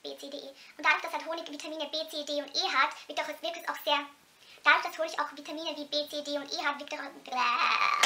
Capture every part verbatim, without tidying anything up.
B, C, D, E. Und dadurch, dass halt Honig Vitamine B, C, D und E hat, wirkt, auch, wirkt es auch sehr... Dadurch, dass Honig auch Vitamine wie B, C, D und E hat, wirkt er auch...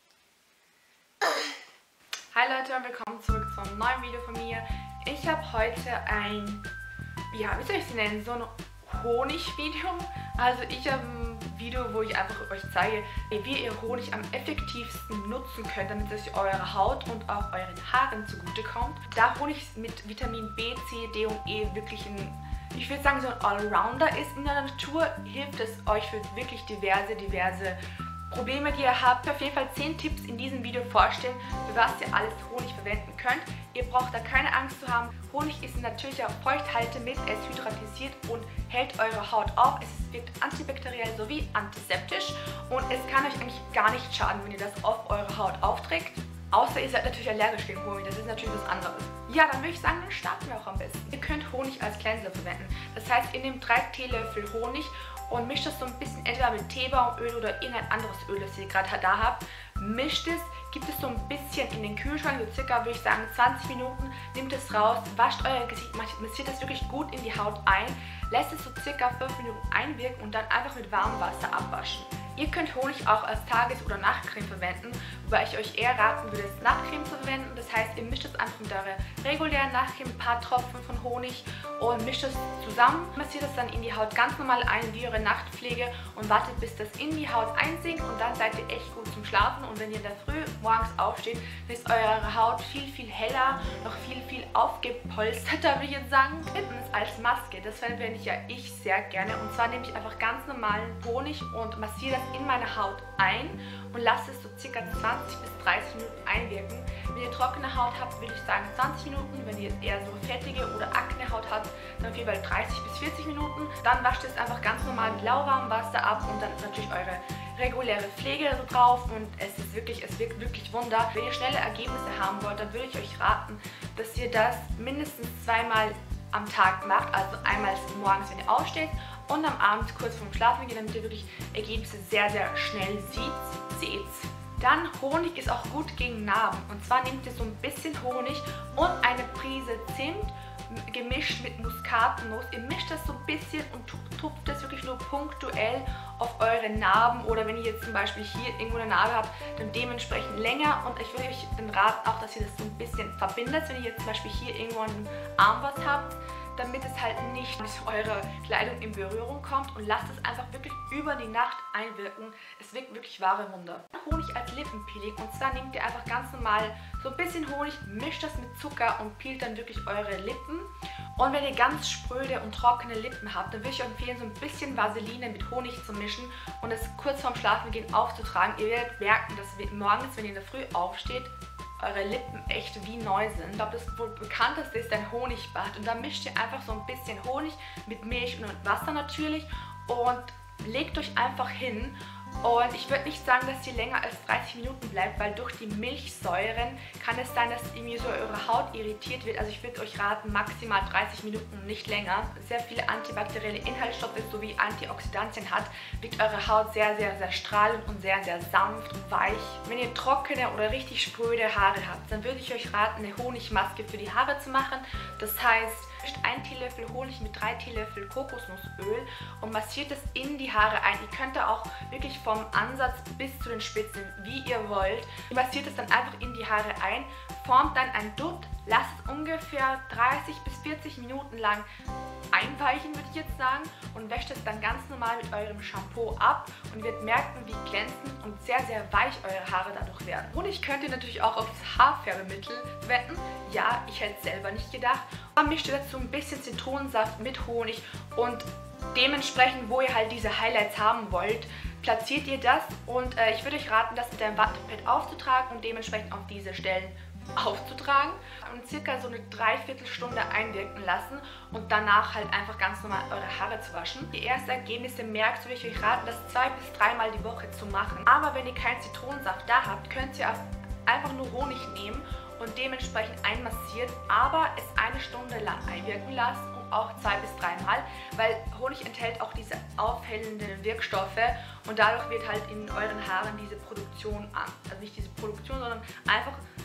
Hi Leute und willkommen zurück zu einem neuen Video von mir. Ich habe heute ein, ja, wie soll ich es nennen, so ein Honig-Video. Also ich habe ein Video, wo ich einfach euch zeige, wie ihr Honig am effektivsten nutzen könnt, damit es eurer Haut und auch euren Haaren zugutekommt. Da Honig mit Vitamin B, C, D und E wirklich ein, ich würde sagen, so ein Allrounder ist in der Natur, hilft es euch für wirklich diverse, diverse Probleme, die ihr habt. Auf jeden Fall zehn Tipps in diesem Video vorstellen, für was ihr alles Honig verwenden könnt. Ihr braucht da keine Angst zu haben. Honig ist ein natürlicher Feuchthaltemittel, es hydratisiert und hält eure Haut auf. Es wirkt antibakteriell sowie antiseptisch und es kann euch eigentlich gar nicht schaden, wenn ihr das auf eure Haut aufträgt. Außer ihr seid natürlich allergisch gegen Honig, das ist natürlich was anderes. Ja, dann würde ich sagen, dann starten wir auch am besten. Ihr könnt Honig als Cleanser verwenden. Das heißt, ihr nehmt drei Teelöffel Honig und mischt das so ein bisschen entweder mit Teebaumöl oder irgendein anderes Öl, das ihr gerade da habt. Mischt es, gibt es so ein bisschen in den Kühlschrank, so circa würde ich sagen zwanzig Minuten, nehmt es raus, wascht euer Gesicht, massiert das wirklich gut in die Haut ein, lässt es so circa fünf Minuten einwirken und dann einfach mit warmem Wasser abwaschen. Ihr könnt Honig auch als Tages- oder Nachtcreme verwenden, wobei ich euch eher raten würde, es Nachtcreme zu verwenden. Das heißt, ihr mischt es einfach mit eurer regulären Nachtcreme, ein paar Tropfen von Honig und mischt es zusammen. Massiert es dann in die Haut ganz normal ein wie eure Nachtpflege und wartet, bis das in die Haut einsinkt und dann seid ihr echt gut zum Schlafen. Und wenn ihr da früh morgens aufsteht, dann ist eure Haut viel, viel heller, noch viel, viel aufgepolsterter, würde ich jetzt sagen. Drittens als Maske, das verwende ich ja ich sehr gerne. Und zwar nehme ich einfach ganz normalen Honig und massiere das in meine Haut ein und lasse es so circa zwanzig bis dreißig Minuten einwirken. Wenn ihr trockene Haut habt, würde ich sagen zwanzig Minuten. Wenn ihr eher so fettige oder akne Haut habt, dann auf jeden Fall dreißig bis vierzig Minuten. Dann wascht es einfach ganz normal mit lauwarmem Wasser ab und dann natürlich eure reguläre Pflege so drauf und es ist wirklich, es wirkt wirklich Wunder. Wenn ihr schnelle Ergebnisse haben wollt, dann würde ich euch raten, dass ihr das mindestens zweimal am Tag macht, also einmal morgens, wenn ihr aufsteht und am Abend kurz vorm Schlafen gehen, damit ihr wirklich Ergebnisse sehr, sehr schnell seht. seht. Dann Honig ist auch gut gegen Narben. Und zwar nehmt ihr so ein bisschen Honig und eine Prise Zimt, gemischt mit Muskatnuss. Ihr mischt das so ein bisschen und tupft das wirklich nur punktuell auf eure Narben. Oder wenn ihr jetzt zum Beispiel hier irgendwo eine Narbe habt, dann dementsprechend länger. Und ich würde euch dann raten auch, dass ihr das so ein bisschen verbindet, wenn ihr jetzt zum Beispiel hier irgendwo an Arm was habt, damit es halt nicht mit eurer Kleidung in Berührung kommt und lasst es einfach wirklich über die Nacht einwirken. Es wirkt wirklich wahre Wunder. Honig als Lippenpeeling, und zwar nehmt ihr einfach ganz normal so ein bisschen Honig, mischt das mit Zucker und peelt dann wirklich eure Lippen. Und wenn ihr ganz spröde und trockene Lippen habt, dann würde ich euch empfehlen, so ein bisschen Vaseline mit Honig zu mischen und es kurz vorm Schlafengehen aufzutragen. Ihr werdet merken, dass morgens, wenn ihr in der Früh aufsteht, eure Lippen echt wie neu sind. Ich glaube, das wohl bekannteste ist ein Honigbad. Und da mischt ihr einfach so ein bisschen Honig mit Milch und mit Wasser natürlich und legt euch einfach hin. Und ich würde nicht sagen, dass sie länger als dreißig Minuten bleibt, weil durch die Milchsäuren kann es sein, dass irgendwie so eure Haut irritiert wird. Also ich würde euch raten, maximal dreißig Minuten, nicht länger. Sehr viele antibakterielle Inhaltsstoffe sowie Antioxidantien hat, wirkt eure Haut sehr, sehr, sehr strahlend und sehr, sehr sanft und weich. Wenn ihr trockene oder richtig spröde Haare habt, dann würde ich euch raten, eine Honigmaske für die Haare zu machen. Das heißt, ein Teelöffel Honig mit drei Teelöffel Kokosnussöl und massiert es in die Haare ein. Ihr könnt da auch wirklich vom Ansatz bis zu den Spitzen, wie ihr wollt. Ihr massiert es dann einfach in die Haare ein, formt dann ein Dutt, lasst es ungefähr dreißig bis vierzig Minuten lang einweichen, würde ich jetzt sagen, und wäscht es dann ganz normal mit eurem Shampoo ab und ihr werdet merken, wie glänzend und sehr, sehr weich eure Haare dadurch werden. Honig könnt ihr natürlich auch als Haarfärbemittel verwenden. Ja, ich hätte es selber nicht gedacht. Aber mischt ihr dazu ein bisschen Zitronensaft mit Honig und dementsprechend, wo ihr halt diese Highlights haben wollt, platziert ihr das und äh, ich würde euch raten, das mit einem Wattepad aufzutragen und dementsprechend auf diese Stellen aufzutragen und circa so eine Dreiviertelstunde einwirken lassen und danach halt einfach ganz normal eure Haare zu waschen. Die ersten Ergebnisse merkt, würde ich euch raten, das zwei bis dreimal die Woche zu machen. Aber wenn ihr keinen Zitronensaft da habt, könnt ihr einfach nur Honig nehmen und dementsprechend einmassiert, aber es eine Stunde lang einwirken lassen und auch zwei bis dreimal, weil Honig enthält auch diese aufhellenden Wirkstoffe und dadurch wird halt in euren Haaren diese Produktion an, also nicht diese Produktion, sondern einfach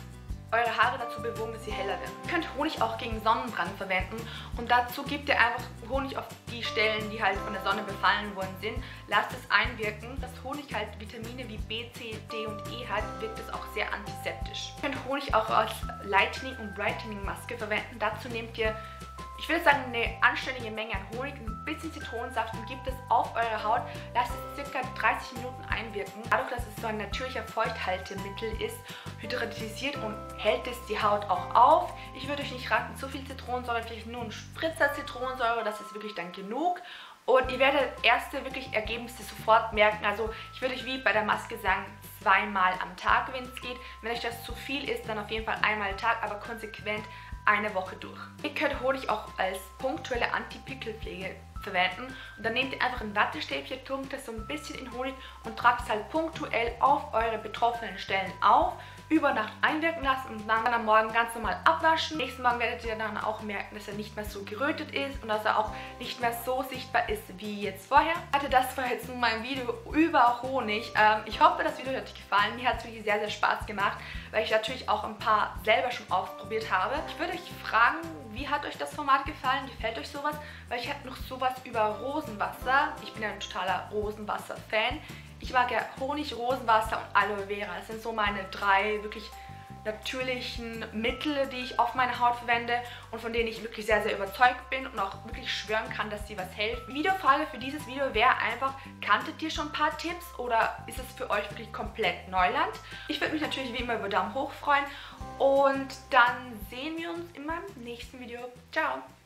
eure Haare dazu bewogen, dass sie heller werden. Ihr könnt Honig auch gegen Sonnenbrand verwenden und dazu gebt ihr einfach Honig auf die Stellen, die halt von der Sonne befallen worden sind. Lasst es einwirken. Das Honig halt Vitamine wie B, C, D und E hat, wirkt es auch sehr antiseptisch. Ihr könnt Honig auch als Lightening und Brightening Maske verwenden. Dazu nehmt ihr, ich würde sagen, eine anständige Menge an Honig, ein bisschen Zitronensaft und gebt es auf eure Haut. Lasst es ca. dreißig Minuten einwirken. Dadurch, dass es so ein natürlicher Feuchthaltemittel ist, hydratisiert und hält es die Haut auch auf. Ich würde euch nicht raten, zu viel Zitronensäure, vielleicht nur ein Spritzer Zitronensäure, das ist wirklich dann genug. Und ihr werdet erste wirklich Ergebnisse sofort merken. Also ich würde euch wie bei der Maske sagen, zweimal am Tag, wenn es geht. Wenn euch das zu viel ist, dann auf jeden Fall einmal am Tag, aber konsequent eine Woche durch. Ihr könnt Honig auch als punktuelle Anti-Pickelpflege verwenden und dann nehmt ihr einfach ein Wattestäbchen, tunkt das so ein bisschen in Honig und tragt es halt punktuell auf eure betroffenen Stellen auf, über Nacht einwirken lassen und dann am Morgen ganz normal abwaschen. Nächsten Morgen werdet ihr dann auch merken, dass er nicht mehr so gerötet ist und dass er auch nicht mehr so sichtbar ist wie jetzt vorher. Ich hatte das war jetzt nun mein Video über Honig. Ähm, ich hoffe, das Video hat euch gefallen. Mir hat es wirklich sehr, sehr Spaß gemacht, weil ich natürlich auch ein paar selber schon ausprobiert habe. Ich würde euch fragen, wie hat euch das Format gefallen? Gefällt euch sowas? Weil ich habe noch sowas über Rosenwasser. Ich bin ja ein totaler Rosenwasser-Fan. Ich mag ja Honig, Rosenwasser und Aloe Vera. Das sind so meine drei wirklich natürlichen Mittel, die ich auf meine Haut verwende und von denen ich wirklich sehr, sehr überzeugt bin und auch wirklich schwören kann, dass sie was helfen. Die Videofrage für dieses Video wäre einfach, kanntet ihr schon ein paar Tipps oder ist es für euch wirklich komplett Neuland? Ich würde mich natürlich wie immer über Daumen hoch freuen und dann sehen wir uns in meinem nächsten Video. Ciao!